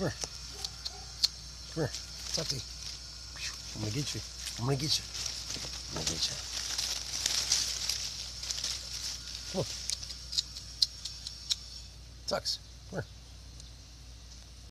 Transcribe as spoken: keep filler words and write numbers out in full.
Come here. Come here. Tucky. I'm gonna get you. I'm gonna get you. I'm gonna get you. Come on. Tux. Come here.